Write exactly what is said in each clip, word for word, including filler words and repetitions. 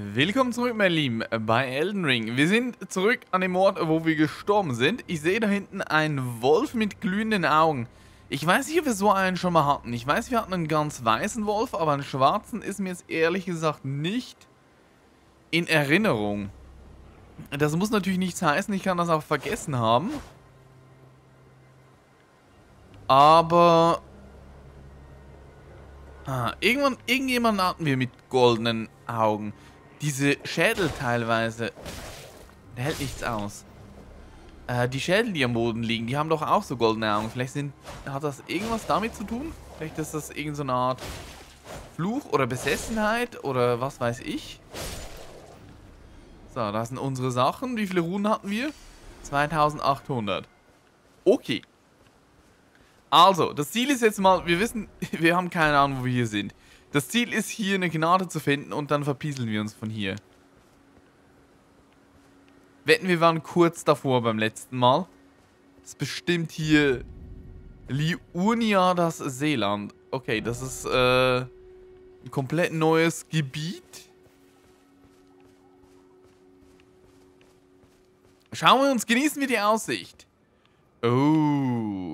Willkommen zurück, meine Lieben, bei Elden Ring. Wir sind zurück an dem Ort, wo wir gestorben sind. Ich sehe da hinten einen Wolf mit glühenden Augen. Ich weiß nicht, ob wir so einen schon mal hatten. Ich weiß, wir hatten einen ganz weißen Wolf, aber einen schwarzen ist mir jetzt ehrlich gesagt nicht in Erinnerung. Das muss natürlich nichts heißen, ich kann das auch vergessen haben. Aber... Ah, irgendwann, irgendjemanden hatten wir mit goldenen Augen. Diese Schädel teilweise, der hält nichts aus. Äh, die Schädel, die am Boden liegen, die haben doch auch so goldene Augen. Vielleicht sind, hat das irgendwas damit zu tun? Vielleicht ist das irgendeine so eine Art Fluch oder Besessenheit oder was weiß ich. So, das sind unsere Sachen. Wie viele Runen hatten wir? zweitausendachthundert. Okay. Also, das Ziel ist jetzt mal, wir wissen, wir haben keine Ahnung, wo wir hier sind. Das Ziel ist, hier eine Gnade zu finden und dann verpieseln wir uns von hier. Wetten, wir waren kurz davor beim letzten Mal. Das ist bestimmt hier Liurnia, das Seeland. Okay, das ist äh, ein komplett neues Gebiet. Schauen wir uns, genießen wir die Aussicht. Oh.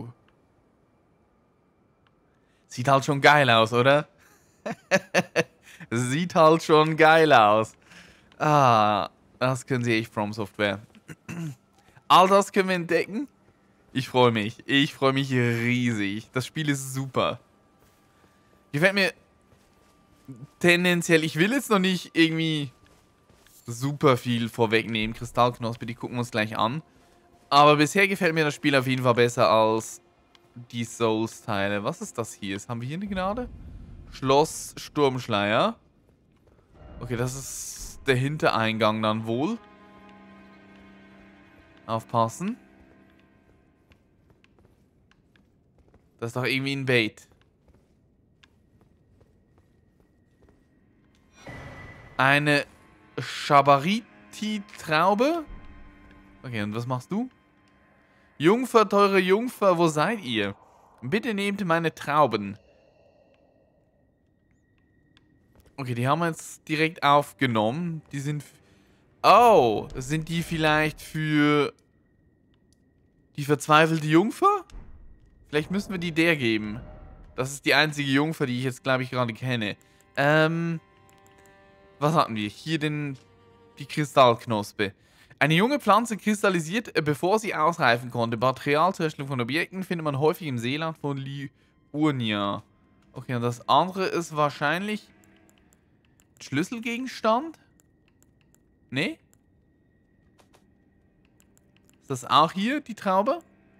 Sieht halt schon geil aus, oder? Sieht halt schon geil aus. Ah, das können sie echt From Software. All das können wir entdecken. Ich freue mich. Ich freue mich riesig. Das Spiel ist super. Gefällt mir tendenziell. Ich will jetzt noch nicht irgendwie super viel vorwegnehmen. Kristallknospe, die gucken wir uns gleich an. Aber bisher gefällt mir das Spiel auf jeden Fall besser als die Souls-Teile. Was ist das hier? Haben wir hier eine Gnade? Schloss Sturmschleier. Okay, das ist der Hintereingang dann wohl. Aufpassen. Das ist doch irgendwie ein Bait. Eine Schabariti-Traube. Okay, und was machst du? Jungfer, teure Jungfer, wo seid ihr? Bitte nehmt meine Trauben. Okay, die haben wir jetzt direkt aufgenommen. Die sind... Oh, sind die vielleicht für die verzweifelte Jungfer? Vielleicht müssen wir die der geben. Das ist die einzige Jungfer, die ich jetzt, glaube ich, gerade kenne. Ähm... Was hatten wir? Hier den... die Kristallknospe. Eine junge Pflanze kristallisiert, bevor sie ausreifen konnte. Material zur Herstellung von Objekten findet man häufig im Seeland von Liurnia. Okay, und das andere ist wahrscheinlich Schlüsselgegenstand? Nee? Ist das auch hier, die Traube?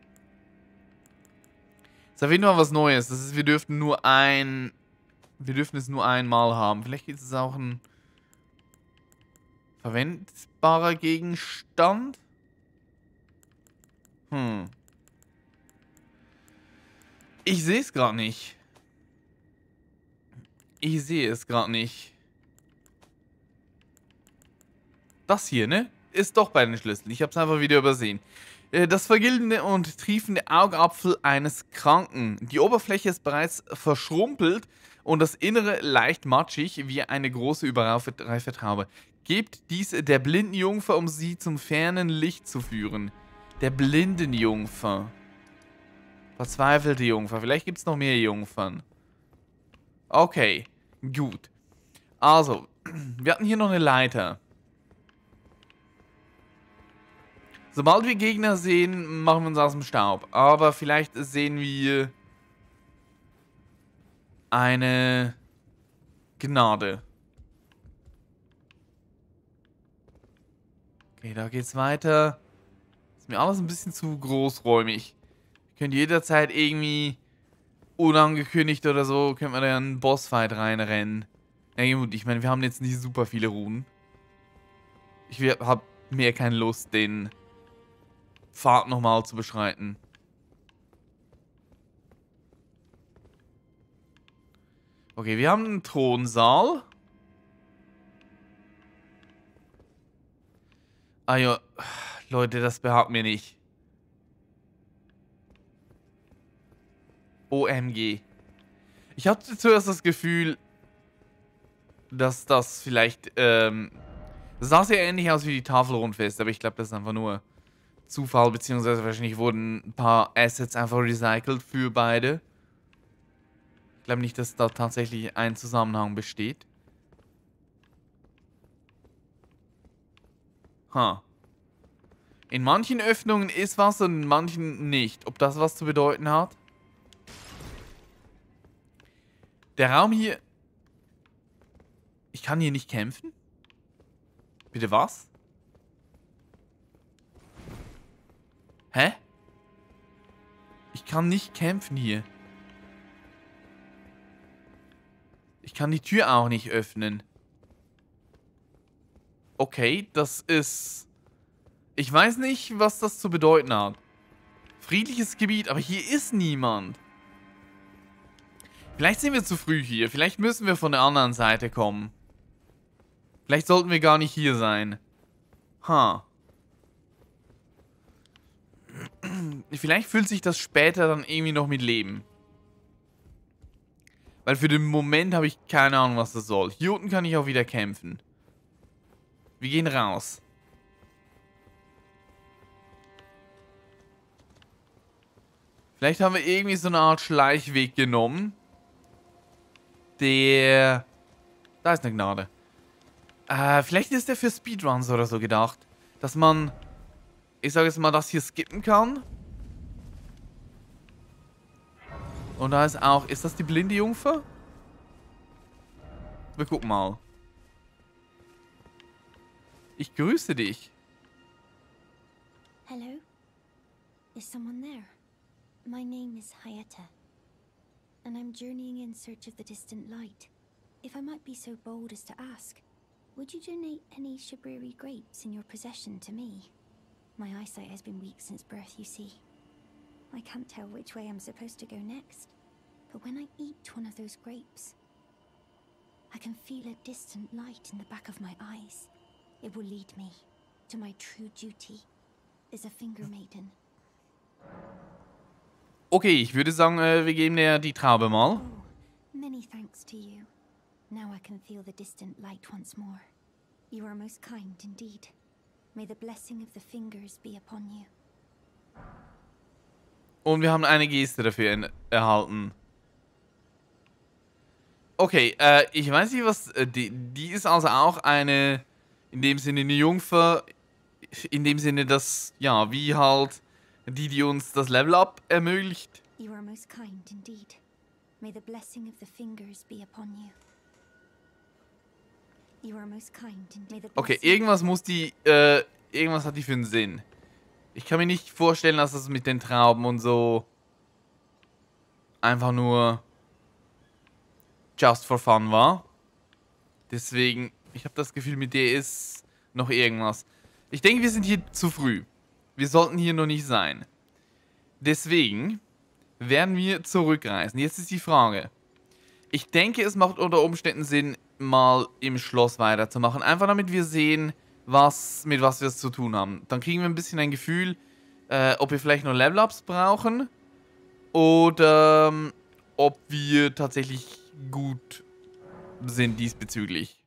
Ist auf jeden Fall was Neues. Das ist, wir dürften nur ein... Wir dürfen es nur einmal haben. Vielleicht ist es auch ein verwendbarer Gegenstand? Hm. Ich sehe es gerade nicht. Ich sehe es gerade nicht. Das hier, ne? Ist doch bei den Schlüsseln. Ich habe es einfach wieder übersehen. Das vergilbende und triefende Augapfel eines Kranken. Die Oberfläche ist bereits verschrumpelt und das Innere leicht matschig wie eine große überreife Traube. Gebt dies der blinden Jungfer, um sie zum fernen Licht zu führen. Der blinden Jungfer. Verzweifelte Jungfer. Vielleicht gibt es noch mehr Jungfern. Okay, gut. Also, wir hatten hier noch eine Leiter. Sobald wir Gegner sehen, machen wir uns aus dem Staub. Aber vielleicht sehen wir eine Gnade. Okay, da geht's weiter. Ist mir alles ein bisschen zu großräumig. Ihr könnt jederzeit irgendwie unangekündigt oder so, könnt man da einen Bossfight reinrennen. Na ja, gut, ich meine, wir haben jetzt nicht super viele Runen. Ich habe mehr keine Lust, den Pfad nochmal zu beschreiten. Okay, wir haben einen Thronsaal. Ah ja, Leute, das behagt mir nicht. O M G. Ich hatte zuerst das Gefühl, dass das vielleicht ähm, Das sah sehr ähnlich aus wie die Tafel Rundfest, aber ich glaube, das ist einfach nur Zufall, beziehungsweise wahrscheinlich wurden ein paar Assets einfach recycelt für beide. Ich glaube nicht, dass da tatsächlich ein Zusammenhang besteht. Ha. In manchen Öffnungen ist was und in manchen nicht. Ob das was zu bedeuten hat? Der Raum hier... Ich kann hier nicht kämpfen? Bitte was? Hä? Ich kann nicht kämpfen hier. Ich kann die Tür auch nicht öffnen. Okay, das ist... Ich weiß nicht, was das zu bedeuten hat. Friedliches Gebiet, aber hier ist niemand. Vielleicht sind wir zu früh hier. Vielleicht müssen wir von der anderen Seite kommen. Vielleicht sollten wir gar nicht hier sein. Ha. Vielleicht fühlt sich das später dann irgendwie noch mit Leben. Weil für den Moment habe ich keine Ahnung, was das soll. Hier unten kann ich auch wieder kämpfen. Wir gehen raus. Vielleicht haben wir irgendwie so eine Art Schleichweg genommen. Der... Da ist eine Gnade. Äh, vielleicht ist der für Speedruns oder so gedacht. Dass man... Ich sage jetzt mal, das hier skippen kann. Und da ist auch... Ist das die blinde Jungfer? Wir gucken mal. Ich grüße dich. Hello? Is someone there? My name is Hayata, and I'm journeying in search of the distant light. If I might be so bold as to ask, would you donate any Shabriri grapes in your possession to me? My eyesight has been weak since birth, you see. I can't tell which way I'm supposed to go next, but when I eat one of those grapes, I can feel a distant light in the back of my eyes. It will lead me to my true duty as a finger maiden. Okay, ich würde sagen, äh, wir geben dir die Traube mal. Oh, many thanks to you. Now I can feel the distant light once more. You are most kind indeed. May the blessing of the fingers be upon you. Und wir haben eine Geste dafür erhalten. Okay, äh, ich weiß nicht, was... Äh, die, die ist also auch eine... In dem Sinne eine Jungfer. In dem Sinne, dass... Ja, wie halt... Die, die uns das Level-Up ermöglicht. You are most kind indeed. May the blessing of the fingers be upon you. You are most kind indeed. Okay, irgendwas muss die... Äh, irgendwas hat die für einen Sinn. Ich kann mir nicht vorstellen, dass das mit den Trauben und so... Einfach nur... Just for fun war. Deswegen... Ich habe das Gefühl, mit der ist noch irgendwas. Ich denke, wir sind hier zu früh. Wir sollten hier noch nicht sein. Deswegen werden wir zurückreisen. Jetzt ist die Frage. Ich denke, es macht unter Umständen Sinn, mal im Schloss weiterzumachen. Einfach damit wir sehen, was, mit was wir es zu tun haben. Dann kriegen wir ein bisschen ein Gefühl, äh, ob wir vielleicht noch Level-Ups brauchen. Oder ähm, ob wir tatsächlich gut sind diesbezüglich.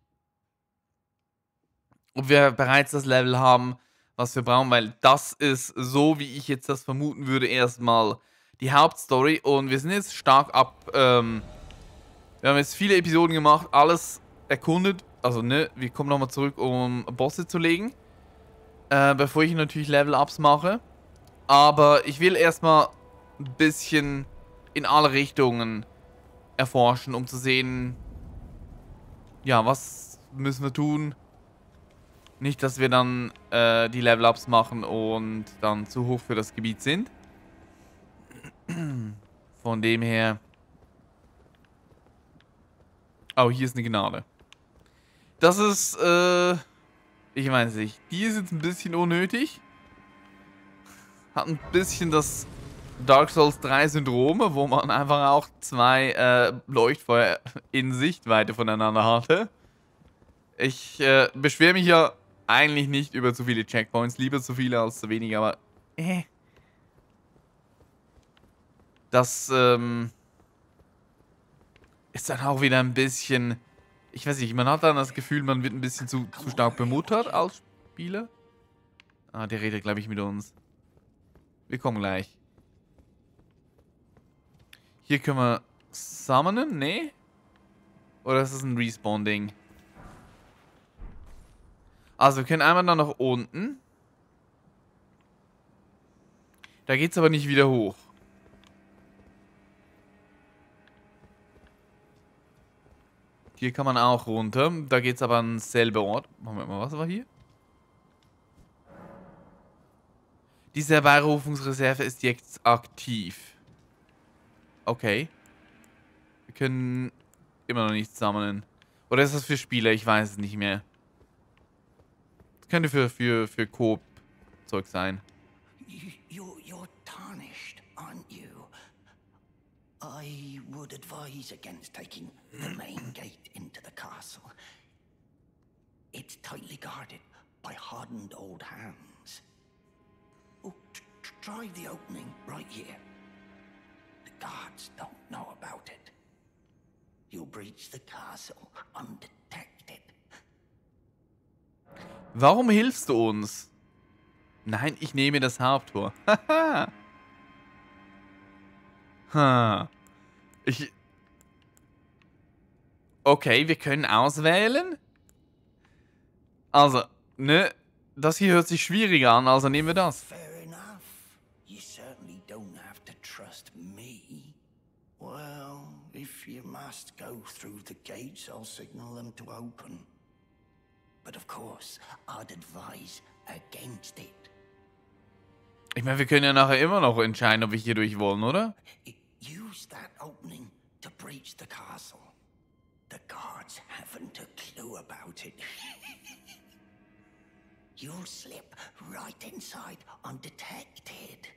Ob wir bereits das Level haben, was wir brauchen, weil das ist, so wie ich jetzt das vermuten würde, erstmal die Hauptstory. Und wir sind jetzt stark ab, ähm, wir haben jetzt viele Episoden gemacht, alles erkundet. Also, ne, wir kommen nochmal zurück, um Bosse zu legen. Äh, bevor ich natürlich Level-Ups mache. Aber ich will erstmal ein bisschen in alle Richtungen erforschen, um zu sehen, ja, was müssen wir tun. Nicht, dass wir dann äh, die Level-Ups machen und dann zu hoch für das Gebiet sind. Von dem her... Oh, hier ist eine Gnade. Das ist, äh... Ich weiß nicht. Die ist jetzt ein bisschen unnötig. Hat ein bisschen das Dark Souls drei Syndrom, wo man einfach auch zwei äh, Leuchtfeuer in Sichtweite voneinander hatte. Ich äh, beschwere mich ja eigentlich nicht über zu viele Checkpoints. Lieber zu viele als zu wenige, aber... Äh. Das, ähm... ist dann auch wieder ein bisschen Ich weiß nicht, man hat dann das Gefühl, man wird ein bisschen zu, zu stark bemuttert als Spieler. Ah, der redet, glaube ich, mit uns. Wir kommen gleich. Hier können wir summonen? Nee? Oder ist das ein Respawn-Ding? Also, wir können einmal dann nach unten. Da geht's aber nicht wieder hoch. Hier kann man auch runter. Da geht's aber an selben Ort. Moment mal, was war hier? Diese Herbeirufungsreserve ist jetzt aktiv. Okay. Wir können immer noch nicht sammeln. Oder ist das für Spieler? Ich weiß es nicht mehr. Das könnte für, für, für Coop-Zeug sein. You, you're tarnished, aren't you? I would advise against taking the main gate into the castle. It's tightly guarded by hardened old hands. Oh, t- t- try the opening right here. The guards don't know about it. You'll breach the castle undetected. Warum hilfst du uns? Nein, ich nehme das Haupttor. Haha. ha. Ich... Okay, wir können auswählen. Also, ne? Das hier hört sich schwieriger an, also nehmen wir das. Fair enough. You certainly don't have to trust me. Well, if you must go through the gates, I'll signal them to open. But of course, I'd advise against it. Ich meine, wir können ja nachher immer noch entscheiden, ob wir hier durch wollen, oder? Use that opening to breach the castle. The guards haven't a clue about it. You'll slip right inside undetected.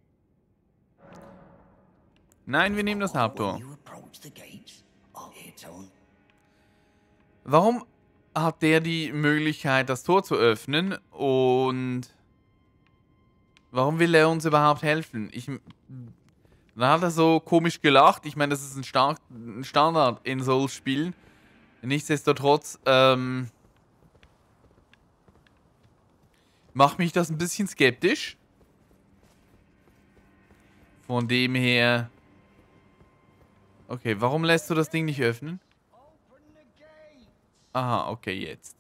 Nein, wir nehmen das Haupttor. When you approach the gates, I'll hit on. Warum hat der die Möglichkeit, das Tor zu öffnen? Und warum will er uns überhaupt helfen? Ich, dann hat er so komisch gelacht. Ich meine, das ist ein, Star ein Standard in Souls-Spielen. Nichtsdestotrotz ähm, macht mich das ein bisschen skeptisch. Von dem her... Okay, warum lässt du das Ding nicht öffnen? Aha, okay, jetzt.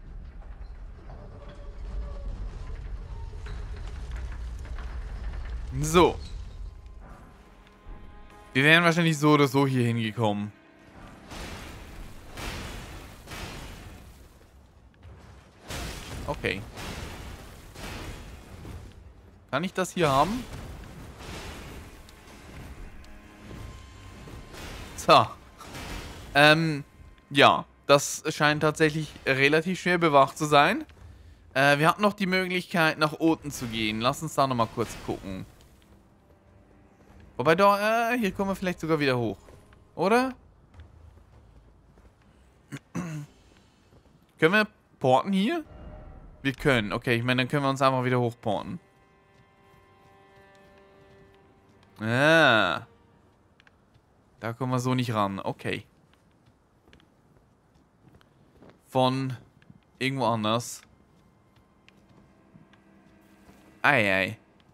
So. Wir wären wahrscheinlich so oder so hier hingekommen. Okay. Kann ich das hier haben? So. Ähm, ja. Das scheint tatsächlich relativ schwer bewacht zu sein. Äh, wir hatten noch die Möglichkeit, nach unten zu gehen. Lass uns da nochmal kurz gucken. Wobei da, äh, hier kommen wir vielleicht sogar wieder hoch. Oder? Können wir porten hier? Wir können. Okay, ich meine, dann können wir uns einfach wieder hochporten. Ah. Da kommen wir so nicht ran. Okay. Von irgendwo anders. Ei, ei.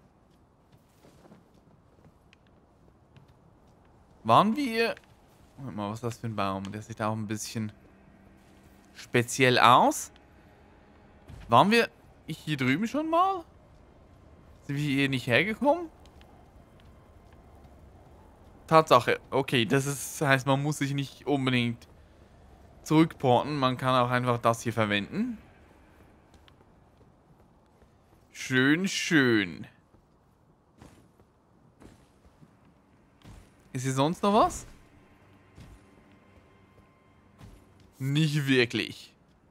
Waren wir... Moment mal, was ist das für ein Baum? Der sieht auch ein bisschen speziell aus. Waren wir hier drüben schon mal? Sind wir hier nicht hergekommen? Tatsache. Okay, das ist, heißt, man muss sich nicht unbedingt zurückporten. Man kann auch einfach das hier verwenden. Schön, schön. Ist hier sonst noch was? Nicht wirklich.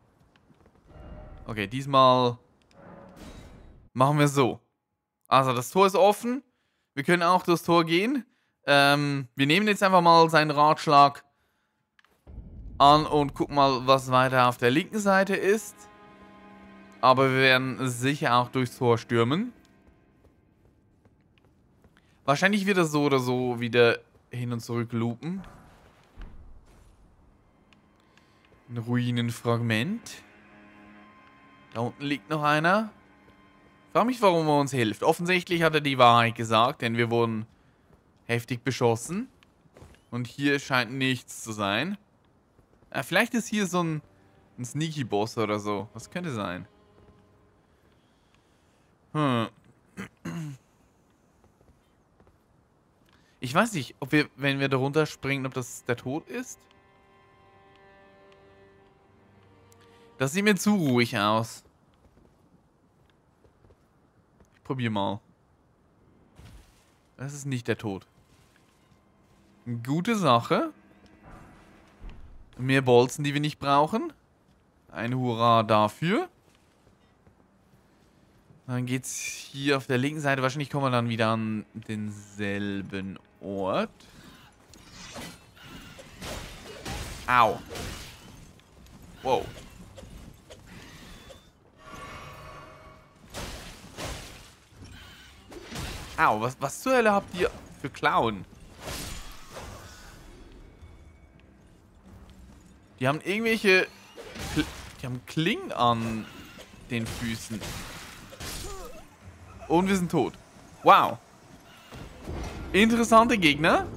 Okay, diesmal machen wir so. Also, das Tor ist offen. Wir können auch durchs Tor gehen. Ähm, wir nehmen jetzt einfach mal seinen Ratschlag an und gucken mal, was weiter auf der linken Seite ist. Aber wir werden sicher auch durchs Tor stürmen. Wahrscheinlich wird er so oder so wieder hin und zurück loopen. Ein Ruinenfragment. Da unten liegt noch einer. Ich frage mich, warum er uns hilft. Offensichtlich hat er die Wahrheit gesagt, denn wir wurden heftig beschossen. Und hier scheint nichts zu sein. Äh, vielleicht ist hier so ein, ein Sneaky-Boss oder so. Was könnte sein? Hm. Ich weiß nicht, ob wir, wenn wir da runterspringen, ob das der Tod ist. Das sieht mir zu ruhig aus. Ich probier mal. Das ist nicht der Tod. Gute Sache. Mehr Bolzen, die wir nicht brauchen. Ein Hurra dafür. Dann geht's hier auf der linken Seite. Wahrscheinlich kommen wir dann wieder an denselben Ort. Au. Wow. Au, was, was zur Hölle habt ihr für Klauen? Die haben irgendwelche... Kl die haben Klingen an den Füßen. Und wir sind tot. Wow. Interessante Gegner.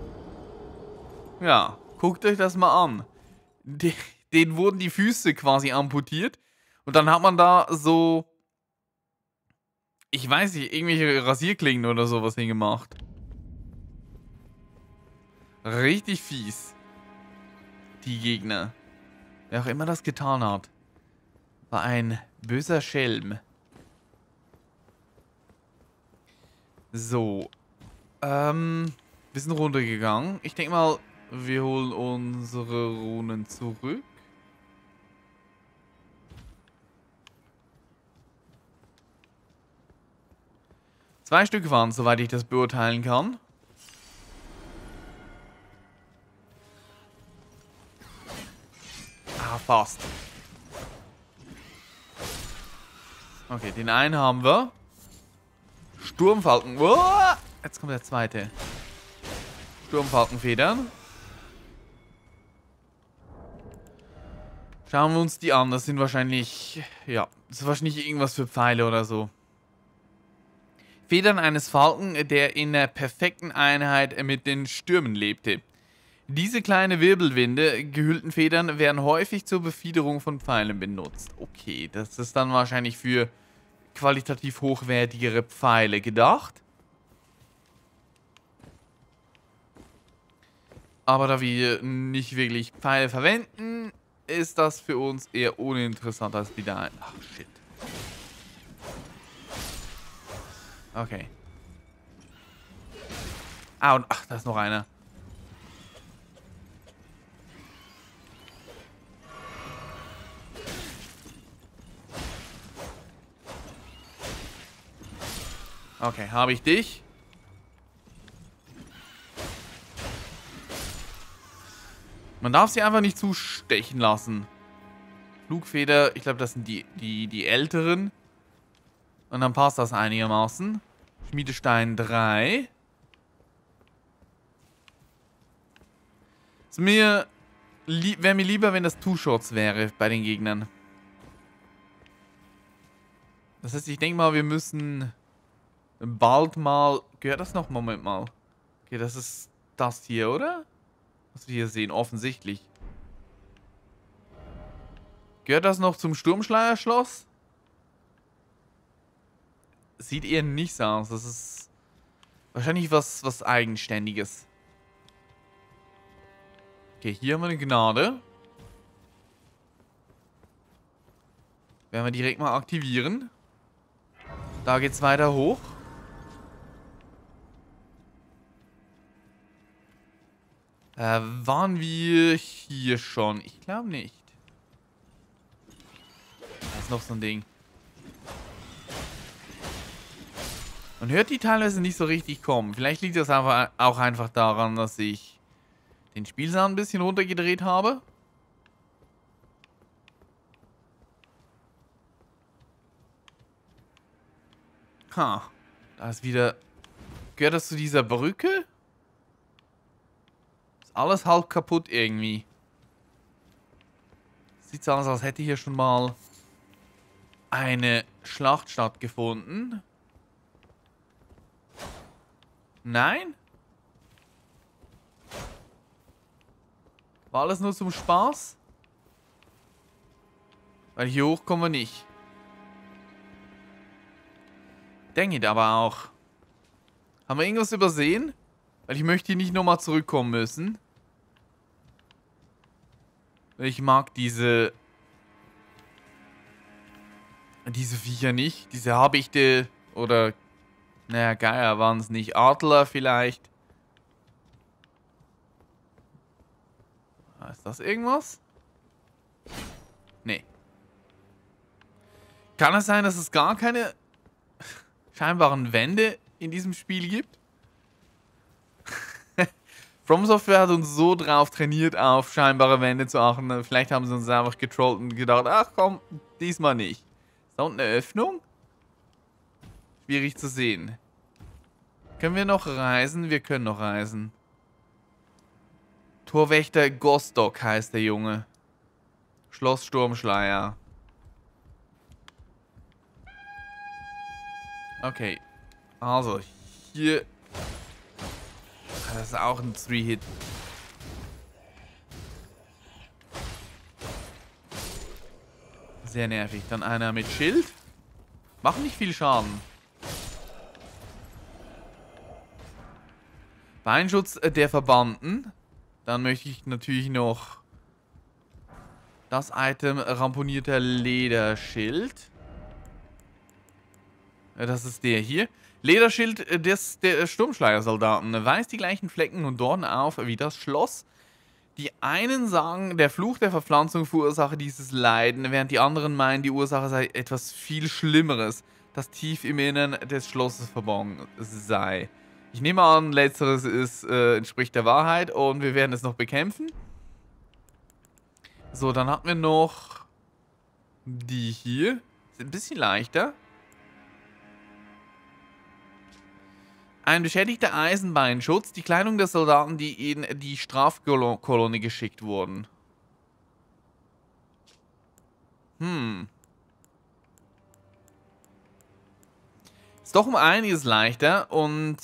Ja, guckt euch das mal an. De denen wurden die Füße quasi amputiert. Und dann hat man da so... Ich weiß nicht, irgendwelche Rasierklingen oder sowas hingemacht. Richtig fies. Die Gegner. Wer auch immer das getan hat. War ein böser Schelm. So. Ähm, wir sind runtergegangen. Ich denke mal, wir holen unsere Runen zurück. Zwei Stück waren es, soweit ich das beurteilen kann. Ah, fast. Okay, den einen haben wir. Sturmfalken. Oh, jetzt kommt der zweite. Sturmfalkenfedern. Schauen wir uns die an. Das sind wahrscheinlich... Ja, das ist wahrscheinlich irgendwas für Pfeile oder so. Federn eines Falken, der in der perfekten Einheit mit den Stürmen lebte. Diese kleine Wirbelwinde, gehüllten Federn, werden häufig zur Befiederung von Pfeilen benutzt. Okay, das ist dann wahrscheinlich für qualitativ hochwertigere Pfeile gedacht. Aber da wir nicht wirklich Pfeile verwenden, ist das für uns eher uninteressant als die da. Ach, shit. Okay. Ah, und ach, da ist noch einer. Okay, habe ich dich. Man darf sie einfach nicht zustechen lassen. Flugfeder, ich glaube, das sind die, die, die älteren. Und dann passt das einigermaßen. Schmiedestein drei. Ist mir wäre mir lieber, wenn das Two-Shots wäre bei den Gegnern. Das heißt, ich denke mal, wir müssen bald mal... Gehört das noch? Moment mal. Okay, das ist das hier, oder? Was wir hier sehen, offensichtlich. Gehört das noch zum Sturmschleierschloss? Sieht eher nicht so aus. Das ist wahrscheinlich was, was Eigenständiges. Okay, hier haben wir eine Gnade. Werden wir direkt mal aktivieren. Da geht's weiter hoch. Äh, waren wir hier schon? Ich glaube nicht. Da ist noch so ein Ding. Man hört die teilweise nicht so richtig kommen. Vielleicht liegt das einfach auch einfach daran, dass ich den Spielsound ein bisschen runtergedreht habe. Ha. Da ist wieder... Gehört das zu dieser Brücke? Ist alles halb kaputt irgendwie. Sieht so aus, als hätte hier schon mal eine Schlacht stattgefunden. Nein? War alles nur zum Spaß? Weil hier hoch kommen wir nicht. Denke ich aber auch. Haben wir irgendwas übersehen? Weil ich möchte hier nicht nochmal zurückkommen müssen. Ich mag diese... Diese Viecher nicht. Diese Habichte oder... Naja, Geier waren es nicht. Adler vielleicht. Ist das irgendwas? Nee. Kann es sein, dass es gar keine scheinbaren Wände in diesem Spiel gibt? From Software hat uns so drauf trainiert, auf scheinbare Wände zu achten. Vielleicht haben sie uns einfach getrollt und gedacht, ach komm, diesmal nicht. Ist da unten eine Öffnung? Schwierig zu sehen. Können wir noch reisen? Wir können noch reisen. Torwächter Gostok heißt der Junge. Schloss Sturmschleier. Okay. Also, hier... Das ist auch ein Three-Hit. Sehr nervig. Dann einer mit Schild. Macht nicht viel Schaden. Beinschutz der Verbannten. Dann möchte ich natürlich noch das Item ramponierter Lederschild. Das ist der hier. Lederschild des der Sturmschleiersoldaten. Weist die gleichen Flecken und Dornen auf wie das Schloss. Die einen sagen, der Fluch der Verpflanzung verursache dieses Leiden, während die anderen meinen, die Ursache sei etwas viel Schlimmeres, das tief im Innern des Schlosses verborgen sei. Ich nehme an, letzteres ist, äh, entspricht der Wahrheit und wir werden es noch bekämpfen. So, dann hatten wir noch die hier. Sind ein bisschen leichter. Ein beschädigter Eisenbeinschutz, die Kleidung der Soldaten, die in die Strafkolonie geschickt wurden. Hm. Ist doch um einiges leichter und...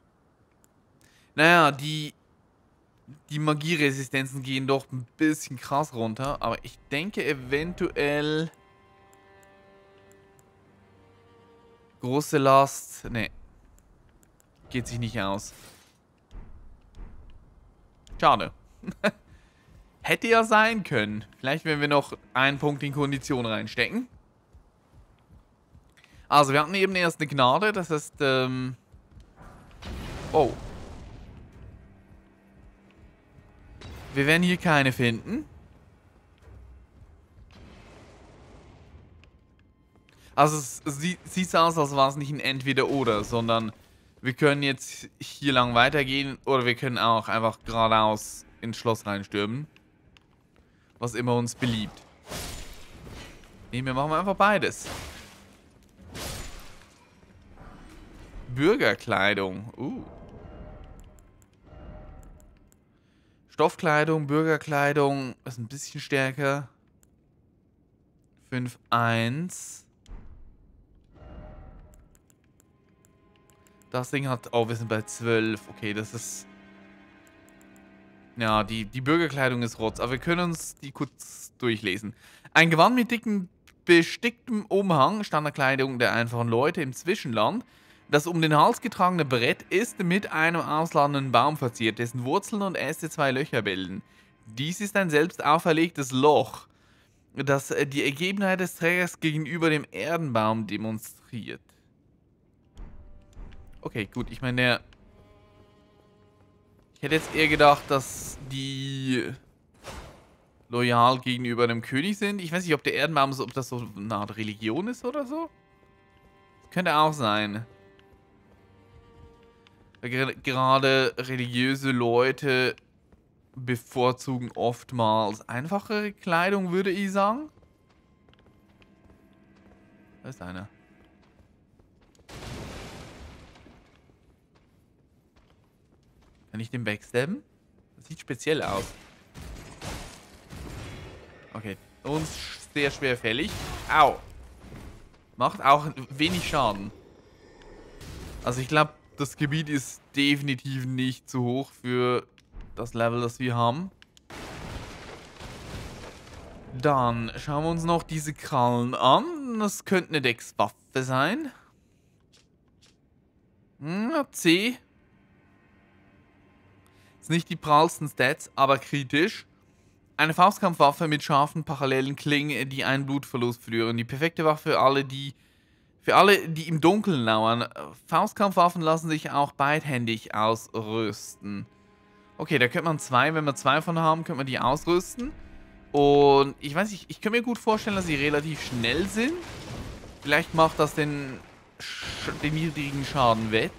Naja, die... Die Magieresistenzen gehen doch ein bisschen krass runter, aber ich denke eventuell... Große Last... Nee. Geht sich nicht aus. Schade. Hätte ja sein können. Vielleicht, wenn wir noch einen Punkt in Kondition reinstecken. Also, wir hatten eben erst eine Gnade. Das heißt, ähm... Oh. Wir werden hier keine finden. Also, es sieht, sieht so aus, als war es nicht ein Entweder-Oder, sondern... Wir können jetzt hier lang weitergehen oder wir können auch einfach geradeaus ins Schloss reinstürmen. Was immer uns beliebt. Nee, wir machen einfach beides. Bürgerkleidung. Uh. Stoffkleidung, Bürgerkleidung ist ein bisschen stärker. fünf eins. Das Ding hat... Oh, wir sind bei zwölf. Okay, das ist... Ja, die, die Bürgerkleidung ist Rotz. Aber wir können uns die kurz durchlesen. Ein Gewand mit dicken, besticktem Umhang, Standardkleidung der einfachen Leute im Zwischenland. Das um den Hals getragene Brett ist mit einem ausladenden Baum verziert, dessen Wurzeln und Äste zwei Löcher bilden. Dies ist ein selbst auferlegtes Loch, das die Ergebenheit des Trägers gegenüber dem Erdenbaum demonstriert. Okay, gut. Ich meine, der... Ich hätte jetzt eher gedacht, dass die loyal gegenüber dem König sind. Ich weiß nicht, ob der Erdenbaum, ob das so eine Art Religion ist oder so. Das könnte auch sein. Gerade religiöse Leute bevorzugen oftmals einfachere Kleidung, würde ich sagen. Da ist einer. Kann ich den backstabben? Das sieht speziell aus. Okay, uns sehr schwerfällig. Au. Macht auch wenig Schaden. Also ich glaube, das Gebiet ist definitiv nicht zu hoch für das Level, das wir haben. Dann schauen wir uns noch diese Krallen an. Das könnte eine Deckswaffe sein. Hm, C. Ist nicht die prallsten Stats, aber kritisch. Eine Faustkampfwaffe mit scharfen parallelen Klingen, die einen Blutverlust führen. Die perfekte Waffe für alle, die für alle, die im Dunkeln lauern. Faustkampfwaffen lassen sich auch beidhändig ausrüsten. Okay, da könnte man zwei, wenn wir zwei von haben, könnte man die ausrüsten. Und ich weiß nicht, ich kann mir gut vorstellen, dass sie relativ schnell sind. Vielleicht macht das den, den niedrigen Schaden wett.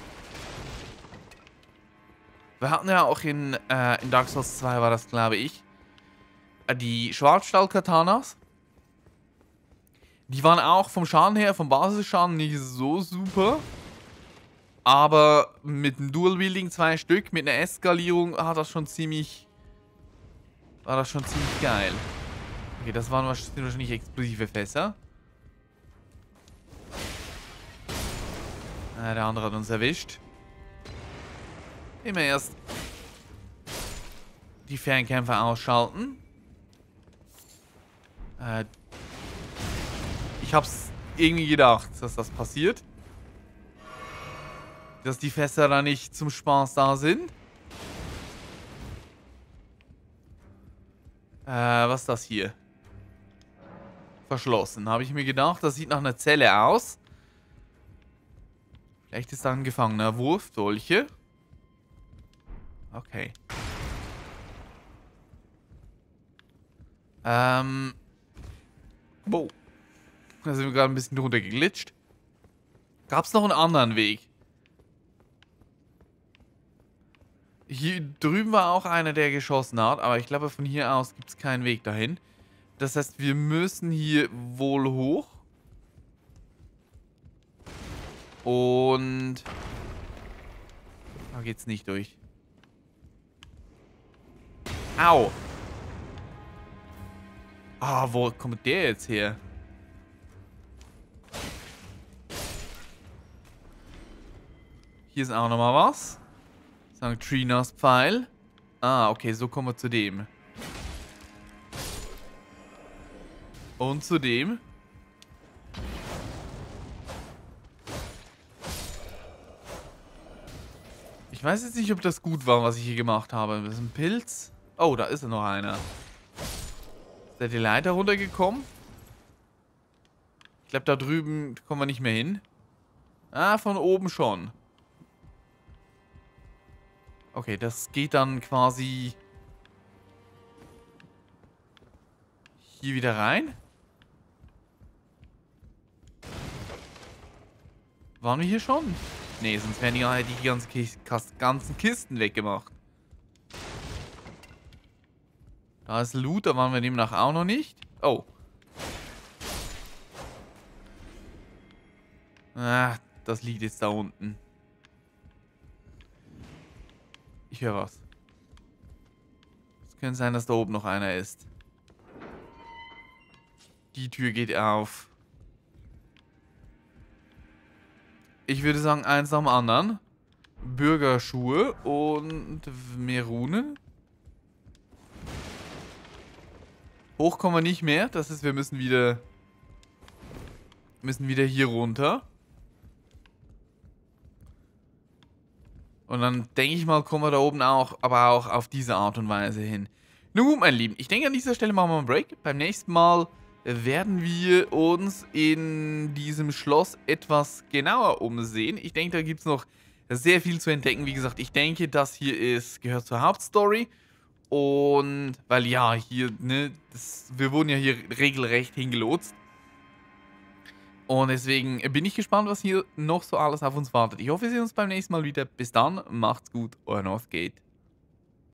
Wir hatten ja auch in, äh, in Dark Souls zwei, war das, glaube ich, die Schwarzstahl-Katanas. Die waren auch vom Schaden her, vom Basisschaden nicht so super. Aber mit dem Dual-Wielding zwei Stück, mit einer Eskalierung hat das schon ziemlich... War das schon ziemlich geil. Okay, das waren wahrscheinlich explosive Fässer. Ah, der andere hat uns erwischt. Immer erst die Fernkämpfer ausschalten. Äh, ich hab's irgendwie gedacht, dass das passiert. Dass die Fässer da nicht zum Spaß da sind. Äh, was ist das hier? Verschlossen. Habe ich mir gedacht, das sieht nach einer Zelle aus. Vielleicht ist da ein gefangener Wurfdolche. Okay. Ähm. Wow. Da sind wir gerade ein bisschen drunter geglitscht. Gab es noch einen anderen Weg? Hier drüben war auch einer, der geschossen hat, aber ich glaube, von hier aus gibt es keinen Weg dahin. Das heißt, wir müssen hier wohl hoch. Und da geht's nicht durch. Au. Ah, wo kommt der jetzt her? Hier ist auch nochmal was. Sankt Trinas Pfeil. Ah, okay, so kommen wir zu dem. Und zu dem. Ich weiß jetzt nicht, ob das gut war, was ich hier gemacht habe. Das ist ein Pilz. Oh, da ist ja noch einer. Ist der die Leiter runtergekommen? Ich glaube, da drüben kommen wir nicht mehr hin. Ah, von oben schon. Okay, das geht dann quasi hier wieder rein. Waren wir hier schon? Nee, sonst wären die, die ganzen, Kis ganzen Kisten weggemacht. Da ist Loot, da waren wir demnach auch noch nicht. Oh. Ah, das liegt jetzt da unten. Ich höre was. Es könnte sein, dass da oben noch einer ist. Die Tür geht auf. Ich würde sagen, eins nach dem anderen. Bürgerschuhe und mehr Runen. Hoch kommen wir nicht mehr. Das ist, wir müssen wieder... müssen wieder hier runter. Und dann denke ich mal, kommen wir da oben auch, aber auch auf diese Art und Weise hin. Nun gut, meine Lieben, ich denke, an dieser Stelle machen wir einen Break. Beim nächsten Mal werden wir uns in diesem Schloss etwas genauer umsehen. Ich denke, da gibt es noch sehr viel zu entdecken. Wie gesagt, ich denke, das hier ist, gehört zur Hauptstory. Und, weil ja, hier, ne, das, wir wurden ja hier regelrecht hingelotst. Und deswegen bin ich gespannt, was hier noch so alles auf uns wartet. Ich hoffe, wir sehen uns beim nächsten Mal wieder. Bis dann, macht's gut, euer Northgate.